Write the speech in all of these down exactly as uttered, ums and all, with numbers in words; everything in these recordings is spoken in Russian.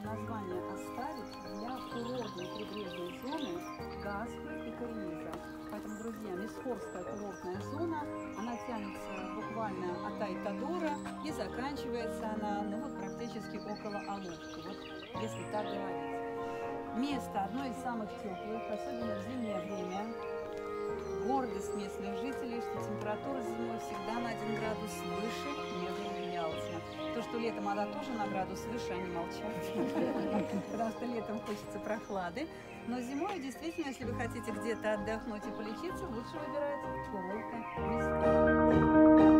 название оставить для курортной прибрежной зоны Гаспы и Карииза. Поэтому, друзья, Мисхорская курортная зона, она тянется буквально от Айтадора и заканчивается она, ну вот практически около Алупки, вот если так говорить. Место одно из самых теплых, особенно в зимнее время. Гордость местных жителей, что температура зимой всегда на один градус выше, нежели в Ялте. То, что летом она тоже на градус выше, они молчат, потому что летом хочется прохлады. Но зимой, действительно, если вы хотите где-то отдохнуть и полечиться, лучше выбирать курорты Мисхор.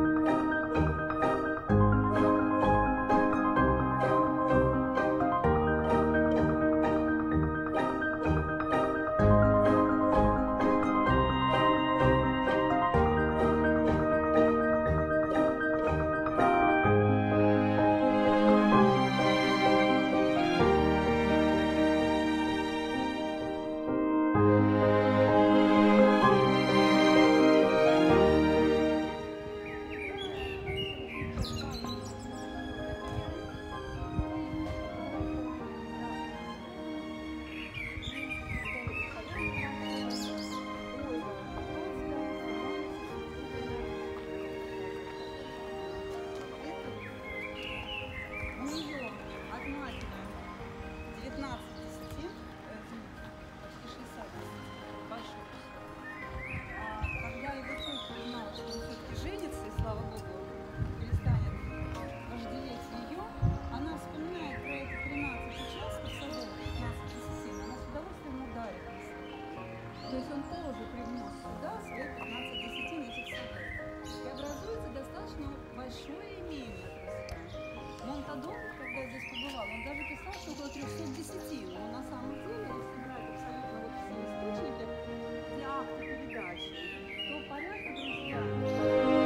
То есть он тоже привнес сюда свои пятнадцать десятин этих садов. И образуется достаточно большое имение, друзья. Монтадон, когда я здесь побывал, он даже писал, что около трёхсот десятин. Но на самом деле, если брать абсолютно вот все источники для акта передачи, то порядка, друзья.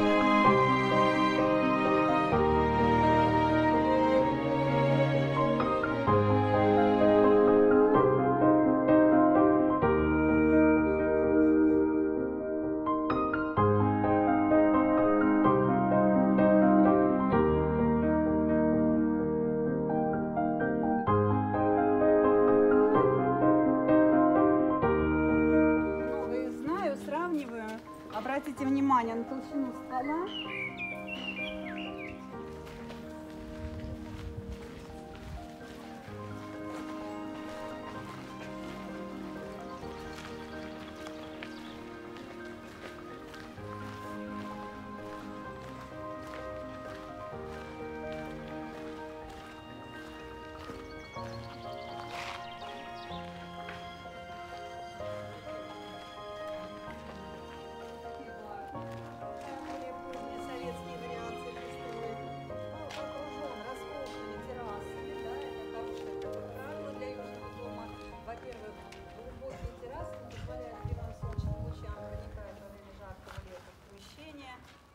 Обратите внимание на толщину ствола. Во-первых, глубокие террасы позволяют прямым солнечным лучам проникать во время жаркого лета в помещение.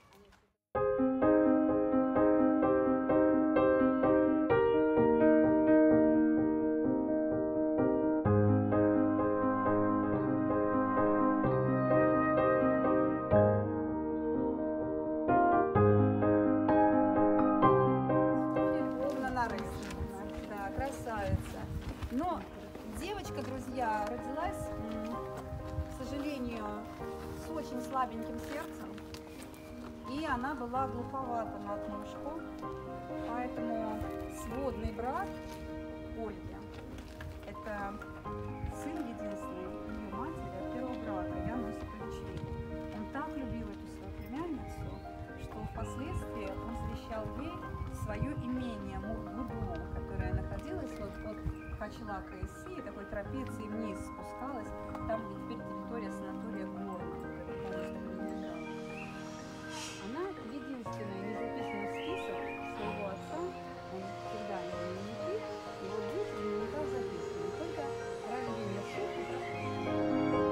Ровно нарисована. Да, красавица. Но девочка, друзья, родилась, к сожалению, с очень слабеньким сердцем, и она была глуповата на отмышку, поэтому сводный брат Ольги, это сын единственный ее матери от первого брака, Яна Осиповича. Он так любил эту свою племянницу, что впоследствии он завещал ей свое имение Мургуду, которое находилось вот от Хачелака и Си, такой трапеции вниз спускалась, там, где теперь территория санатория Горна. Она единственная не записана в список своего отца, он всегда его дневники, и вот здесь в дневниках записано только рождение Софьи.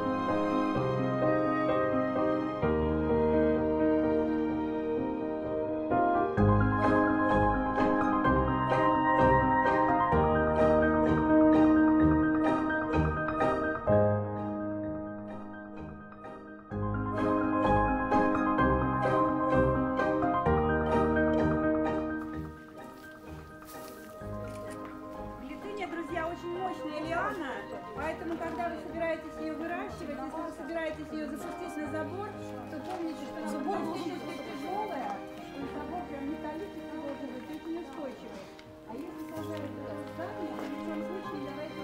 друзья, очень мощная лиана, поэтому, когда вы собираетесь ее выращивать, если вы собираетесь ее запустить на забор, то помните, что забор должен быть тяжелая, что забор прям металлический должен быть, очень устойчивый. А если сажать сами, то ни в коем случае не давайте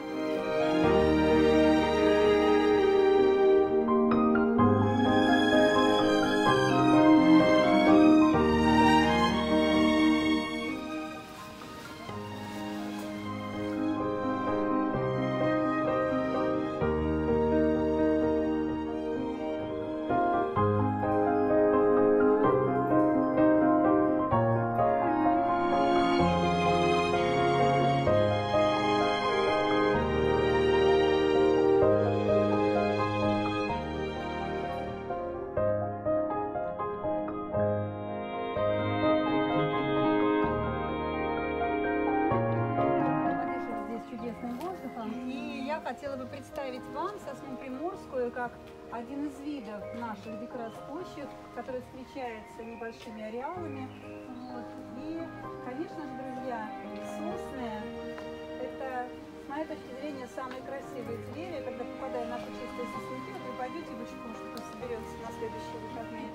хотела бы представить вам сосну приморскую как один из видов наших дикорастущих, который встречается небольшими ареалами. Вот. И, конечно же, друзья, сосны – это, с моей точки зрения, самые красивые деревья. Когда попадая на наши чистые сосняки, вот вы пойдете бычком, что соберется на следующие выходные.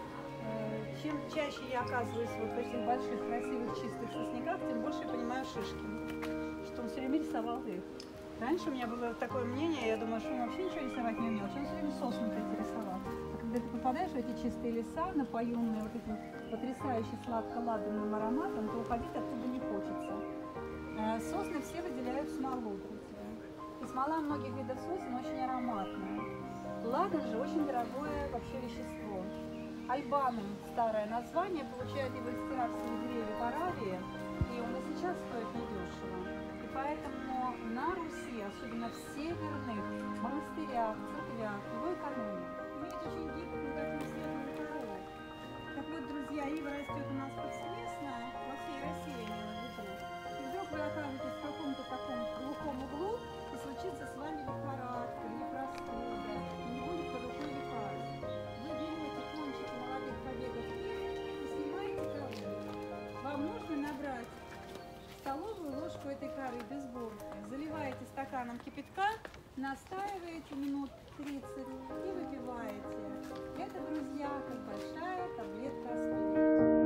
Чем чаще я оказываюсь вот в этих больших, красивых, чистых сосняках, тем больше я понимаю Шишкина, что он все время рисовал их. Раньше у меня было такое мнение, я думала, что он вообще ничего рисовать не умел, что он все время сосны эти рисовал. А когда ты попадаешь в эти чистые леса, напоенные вот этим потрясающе сладко-ладанным ароматом, то уходить оттуда не хочется. Сосны все выделяют смолу, друзья. И смола многих видов сосен очень ароматная. Ладан же очень дорогое вообще вещество. Альбанум, старое название, получает его из тирарских деревьев Аравии, и он и сейчас стоит недешево. И поэтому на Руси, особенно в северных монастырях, церквях, его экономят. Иметь очень гибкую такую светлую корову. Так вот, друзья, ива растет у нас повсеместно, во всей России, я имею в виду. И вдруг вы окажетесь в каком-то таком глухом углу, и случится с вами лихорадка или простуда, и не будет под рукой лекарств. Вы берете кончики молодых побегов и снимаете кору. Вам нужно набрать столовую ложку этой коры без горки, заливаете стаканом кипятка, настаиваете минут тридцать и выпиваете. Это, друзья, как большая таблетка аспирина.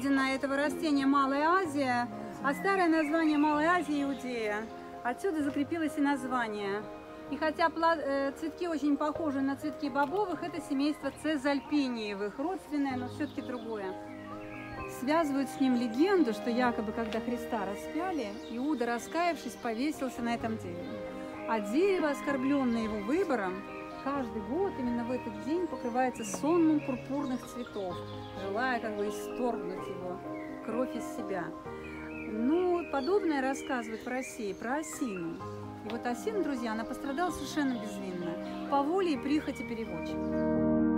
родина этого растения Малая Азия, а старое название Малая Азия Иудея. Отсюда закрепилось и название. И хотя цветки очень похожи на цветки бобовых, это семейство цезальпиниевых, родственное, но все-таки другое. Связывают с ним легенду, что якобы, когда Христа распяли, Иуда, раскаявшись, повесился на этом дереве. А дерево, оскорбленное его выбором, каждый год именно в этот день покрывается сонмом пурпурных цветов, желая как бы исторгнуть его кровь из себя. Ну, подобное рассказывают в России про осину. И вот осина, друзья, она пострадала совершенно безвинно, по воле и прихоти переводчика.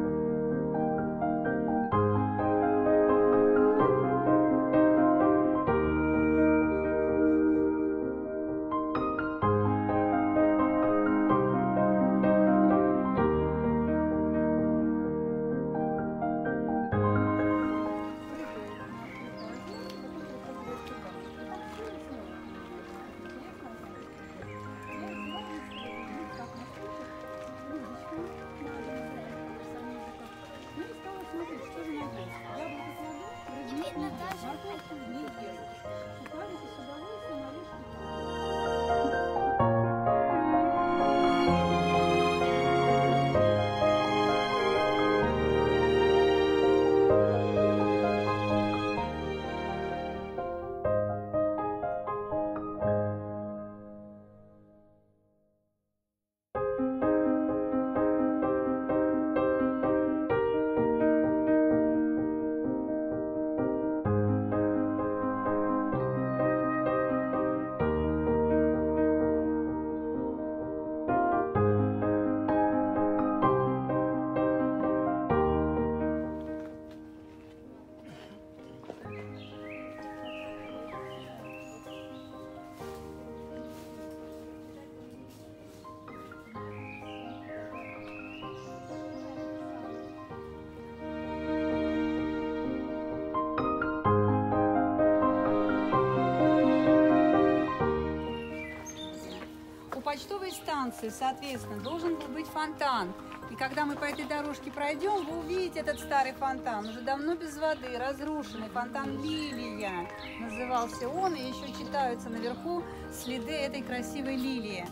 Почтовой станции, соответственно, должен был быть фонтан. И когда мы по этой дорожке пройдем, вы увидите этот старый фонтан, уже давно без воды, разрушенный, фонтан Лилия назывался он, и еще читаются наверху следы этой красивой лилии.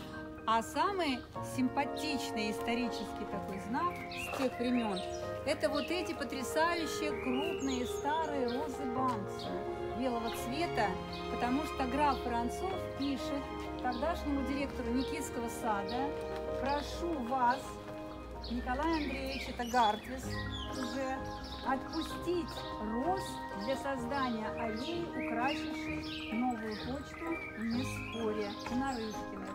А самый симпатичный исторический такой знак с тех времен – это вот эти потрясающие крупные старые розы Банкса белого цвета, потому что граф Воронцов пишет тогдашнему директору Никитского сада: прошу вас, Николай Андреевич, это Гартвис уже, отпустить роз для создания аллеи, украсившей новую почту в Неспоре, Нарышкиной.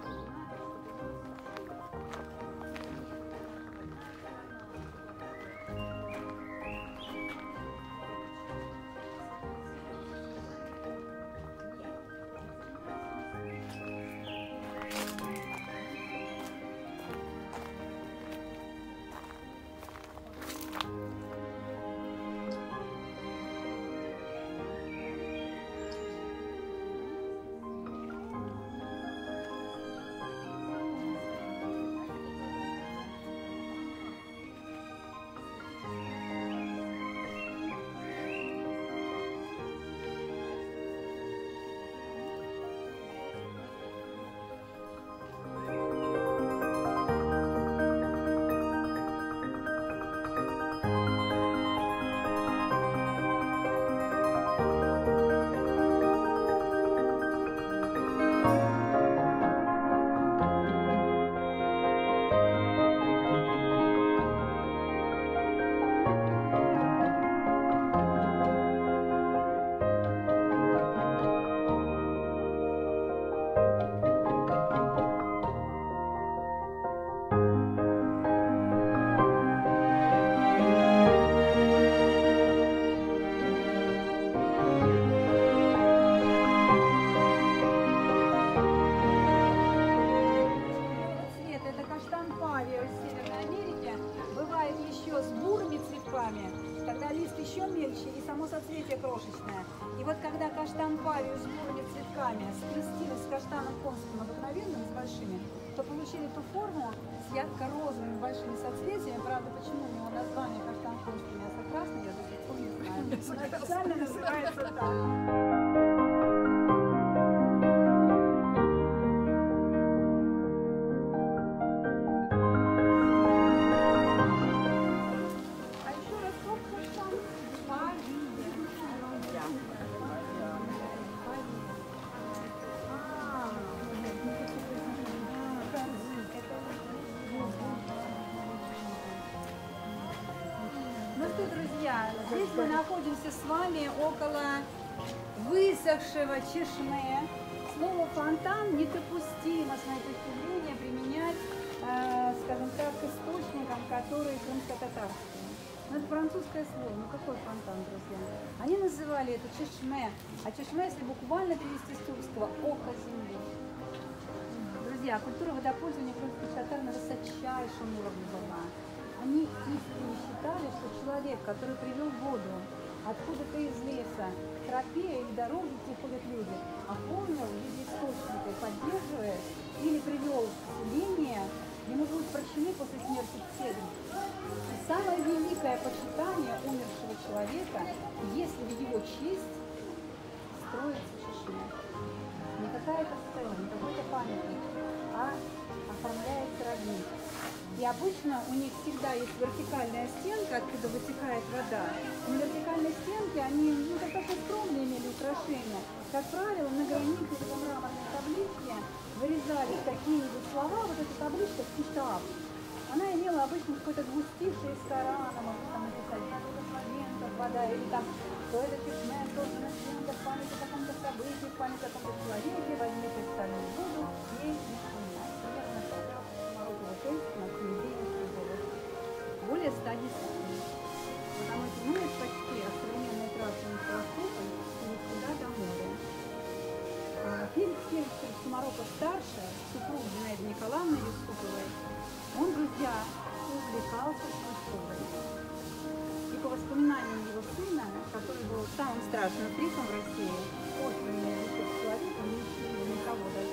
И вот когда каштан павиус с бурыми цветками скрестилась с каштаном конским обыкновенным, с большими, то получилось получили ту форму с ярко-розовыми большими соцветиями. Правда, почему у него название каштан-конский мясо-красный, я до сих пор не знаю. Официально называется так. Ну что, друзья, здесь мы находимся с вами около высохшего чешме. Слово фонтан недопустимо, с моей точки зрения, применять, э, скажем так, к источникам, которые крымско-татарские. Но это французское слово. Ну какой фонтан, друзья? Они называли это чешме. А чешме, если буквально перевести с тюркского, око земли. Друзья, культура водопользования крымских татар на высочайшем уровне была. Они искренне считали, что человек, который привел воду откуда-то из леса, к тропе или дороге, где ходят люди, оформил в виде источника и поддерживает, или привел в селение, ему будут прощены после смерти все грехи. И самое великое почитание умершего человека, если в его честь строится чешма. Не какая-то стела, не какой-то памятник, а оформляется родник. И обычно у них всегда есть вертикальная стенка, откуда вытекает вода. На вертикальной стенке они ну, как такое скромное имели украшения. Как правило, на границе либо мраморной таблички вырезались какие-нибудь слова. Вот эта табличка «Китаб». Она имела обычно какой-то двустишие из Корана, может там написать «Благословенка, вода», или там «То это чешме, создано чьим-то в память о каком-то событии, в память о каком-то человеке, возьмите стальную воду, ей не вспоминать». Примерно так. Более ста десятин. Потому что ну, это почти от современной трассы инфраструктуры и сюда до моря. Феликс Феликсович Сумароков-старший, супруг Зинаиды Николаевны Юсуповой, он, друзья, увлекался культурой. И по воспоминаниям его сына, который был самым страшным фриком в России, острым человеком, не учили никого даже.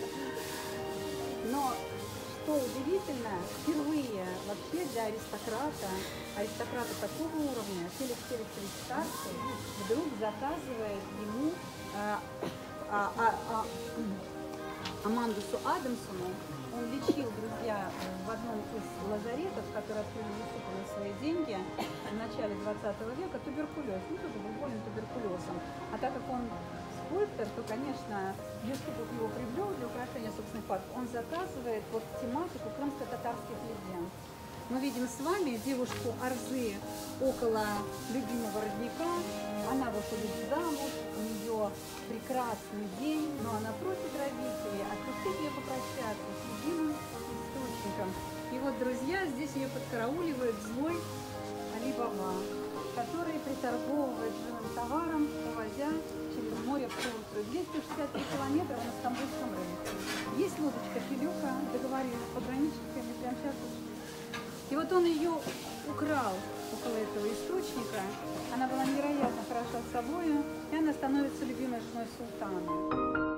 Но что удивительно, впервые вообще для аристократа, аристократа такого уровня, Феликс Феликсович Старший вдруг заказывает ему а, а, а, а, Амандусу Адамсону. Он лечил, друзья, в одном из лазаретов, который открыли Юсуповы на свои деньги в начале двадцатого века, туберкулез. Ну, кто-то был болен туберкулезом. А так как он скульптор, то, конечно, Юсупов его привлек для украшения собственных парков. Он заказывает вот тематику крымско-татарских легенд. Мы видим с вами девушку Арзы около любимого родника. Она выходит замуж, у нее прекрасный день, но она просит родителей отпустить ее попрощаться с любимым источником. И вот, друзья, здесь ее подкарауливает злой Али Баба, который приторговывает живым товаром, увозя через море в Турцию. двести шестьдесят три километра на Стамбульском рынке. Есть лодочка Пилюка, договорились с пограничниками, прямо сейчас. И вот он ее украл около этого источника. Она была невероятно хороша собой, и она становится любимой женой султана.